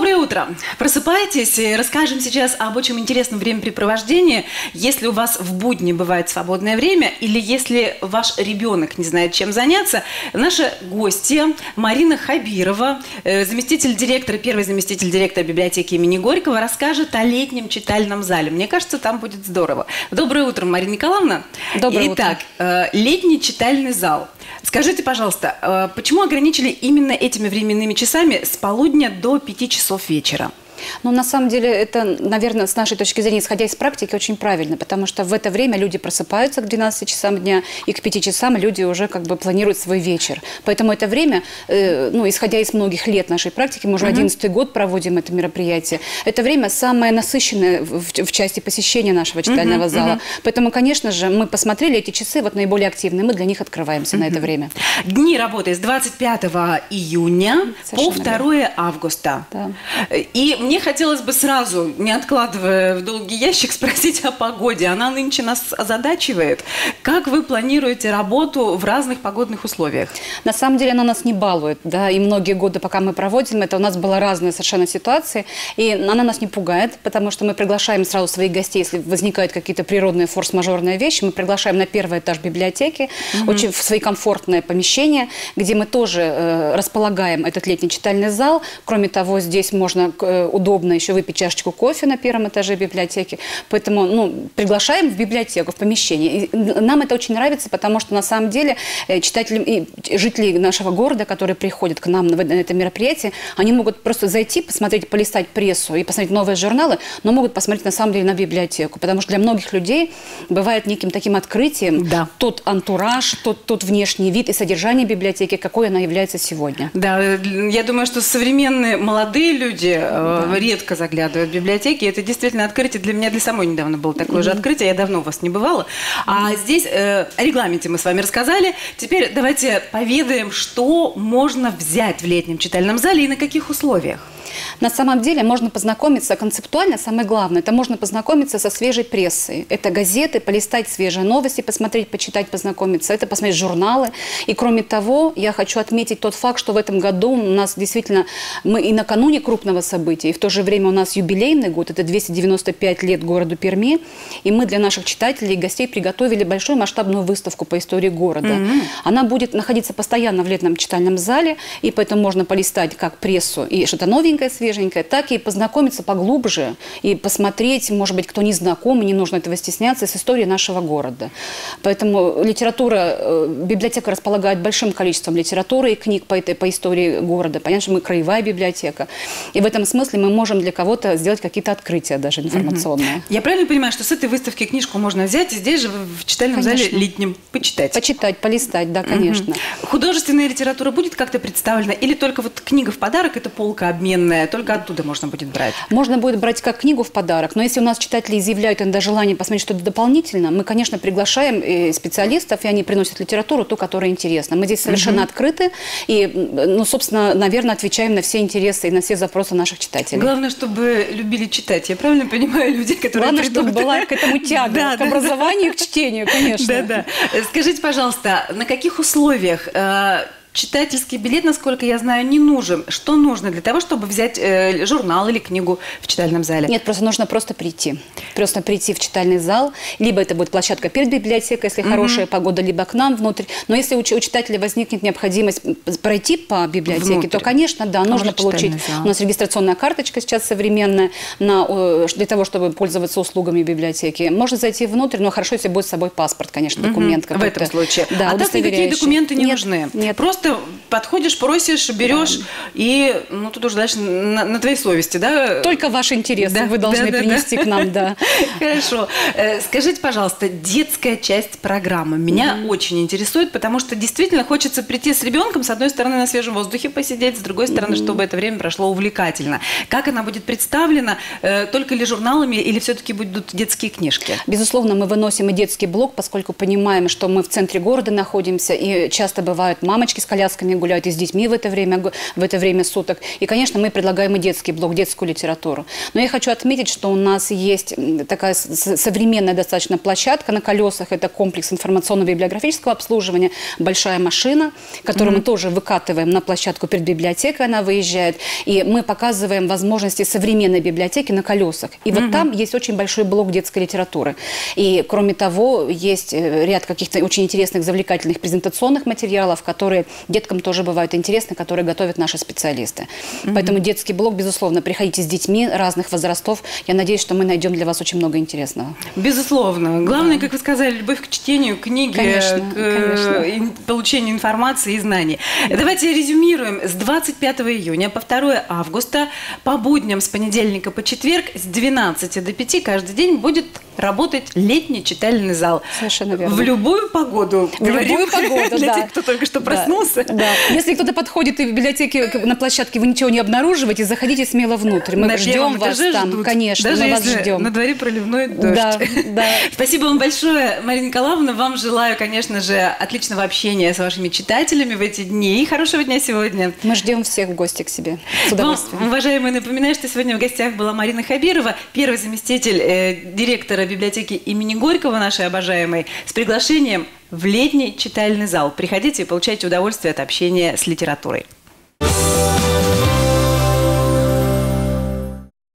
Доброе утро! Просыпайтесь, расскажем сейчас об очень интересном времяпрепровождении. Если у вас в будни бывает свободное время, или если ваш ребенок не знает, чем заняться, наша гостья Марина Хабирова, заместитель директора, первый заместитель директора библиотеки имени Горького, расскажет о летнем читальном зале. Мне кажется, там будет здорово. Доброе утро, Марина Николаевна. Доброе утро. Итак, летний читальный зал. Скажите, пожалуйста, почему ограничили именно этими временными часами с полудня до 5 часов вечера? Ну, на самом деле, это, наверное, с нашей точки зрения, исходя из практики, очень правильно, потому что в это время люди просыпаются к 12 часам дня, и к 5 часам люди уже как бы планируют свой вечер. Поэтому это время, исходя из многих лет нашей практики, мы уже 11-й год проводим это мероприятие, это время самое насыщенное в части посещения нашего читального зала. Поэтому, конечно же, мы посмотрели эти часы, вот наиболее активные, мы для них открываемся на это время. Дни работы с 25 июня по 2 августа. Да. И мне хотелось бы сразу, не откладывая в долгий ящик, спросить о погоде. Она нынче нас озадачивает. Как вы планируете работу в разных погодных условиях? На самом деле она нас не балует, да, и многие годы, пока мы проводим это, у нас была разная совершенно ситуация, и она нас не пугает, потому что мы приглашаем сразу своих гостей, если возникают какие-то природные форс-мажорные вещи, мы приглашаем на первый этаж библиотеки, очень в свои комфортные помещения, где мы тоже располагаем этот летний читальный зал. Кроме того, здесь можно удобно еще выпить чашечку кофе на первом этаже библиотеки. Поэтому приглашаем в библиотеку, в помещение. И нам это очень нравится, потому что на самом деле читатели и жители нашего города, которые приходят к нам на это мероприятие, они могут просто зайти, посмотреть, полистать прессу и посмотреть новые журналы, но могут посмотреть на самом деле на библиотеку. Потому что для многих людей бывает неким таким открытием тот антураж, тот внешний вид и содержание библиотеки, какой она является сегодня. Да, я думаю, что современные молодые люди редко заглядывают в библиотеки. Это действительно открытие для меня, для самой недавно было такое же открытие. Я давно у вас не бывала. А здесь о регламенте мы с вами рассказали. Теперь давайте поведаем, что можно взять в летнем читальном зале и на каких условиях. На самом деле можно познакомиться концептуально, самое главное, это можно познакомиться со свежей прессой. Это газеты, полистать свежие новости, посмотреть, почитать, познакомиться. Это посмотреть журналы. И кроме того, я хочу отметить тот факт, что в этом году у нас действительно, мы и накануне крупного события, и в то же время у нас юбилейный год, это 295 лет городу Перми, и мы для наших читателей и гостей приготовили большую масштабную выставку по истории города. Она будет находиться постоянно в летном читальном зале, и поэтому можно полистать как прессу и что-то новенькое, свеженькое, так и познакомиться поглубже и посмотреть, может быть, кто не знаком, и не нужно этого стесняться, с историей нашего города. Поэтому библиотека располагает большим количеством литературы и книг по истории города. Понятно, что мы краевая библиотека. И в этом смысле мы можем для кого-то сделать какие-то открытия даже информационные. Я правильно понимаю, что с этой выставки книжку можно взять и здесь же в читальном зале летнем почитать? Почитать, полистать, да, конечно. Художественная литература будет как-то представлена? Или только вот книга в подарок, это полка обменная, только оттуда можно будет брать? Можно будет брать как книгу в подарок, но если у нас читатели изъявляют иногда желание посмотреть что-то дополнительно, мы, конечно, приглашаем специалистов, и они приносят литературу, ту, которая интересна. Мы здесь совершенно открыты и, собственно, наверное, отвечаем на все интересы и на все запросы наших читателей. Главное, чтобы любили читать. Я правильно понимаю людей, которые Главное, чтобы была к этому тяга, к образованию, к чтению, конечно. Да. Скажите, пожалуйста, на каких условиях читательский билет, насколько я знаю, не нужен? Что нужно для того, чтобы взять журнал или книгу в читальном зале? Нет, нужно просто прийти. Просто прийти в читальный зал. Либо это будет площадка перед библиотекой, если хорошая погода, либо к нам внутрь. Но если у читателя возникнет необходимость пройти по библиотеке, то, конечно, да, нужно получить. У нас регистрационная карточка сейчас современная для того, чтобы пользоваться услугами библиотеки. Можно зайти внутрь, но хорошо, если будет с собой паспорт, конечно, документ какой-то. В этом случае. Да, а так никакие документы не нужны? Нет. Просто подходишь, просишь, берешь, и тут уже дальше на твоей совести, да? Только ваши интересы вы должны принести к нам, да. Хорошо. Скажите, пожалуйста, детская часть программы меня очень интересует, потому что действительно хочется прийти с ребенком, с одной стороны, на свежем воздухе посидеть, с другой стороны, чтобы это время прошло увлекательно. Как она будет представлена? Только ли журналами, или все-таки будут детские книжки? Безусловно, мы выносим и детский блок, поскольку понимаем, что мы в центре города находимся, и часто бывают мамочки с колясками гуляют, и с детьми в это время суток. И, конечно, мы предлагаем и детский блок, детскую литературу. Но я хочу отметить, что у нас есть такая современная достаточно площадка на колесах. Это комплекс информационно-библиографического обслуживания, большая машина, которую мы тоже выкатываем на площадку перед библиотекой, она выезжает. И мы показываем возможности современной библиотеки на колесах. И вот там есть очень большой блок детской литературы. И, кроме того, есть ряд каких-то очень интересных, завлекательных презентационных материалов, которые деткам тоже бывают интересны, которые готовят наши специалисты. Поэтому детский блок, безусловно, приходите с детьми разных возрастов. Я надеюсь, что мы найдем для вас очень много интересного. Безусловно. Главное, как вы сказали, любовь к чтению, книге, к получению информации и знаний. Давайте резюмируем. С 25 июня по 2 августа по будням с понедельника по четверг с 12 до 5 каждый день будет работать летний читальный зал. Совершенно верно. В любую погоду. В любую погоду, для тех, кто только что проснулся. Да. Если кто-то подходит и в библиотеке на площадке, вы ничего не обнаруживаете, заходите смело внутрь. Мы ждем вас там. Ждут. Конечно, даже мы вас если ждем. на дворе проливной дождь. Да. Спасибо вам большое, Марина Николаевна. Вам желаю, конечно же, отличного общения с вашими читателями в эти дни. И хорошего дня сегодня. Мы ждем всех в гости к себе. С удовольствием. Вам, уважаемые, напоминаю, что сегодня в гостях была Марина Хабирова, первый заместитель директора библиотеки имени Горького, нашей обожаемой, с приглашением в летний читальный зал. Приходите и получайте удовольствие от общения с литературой.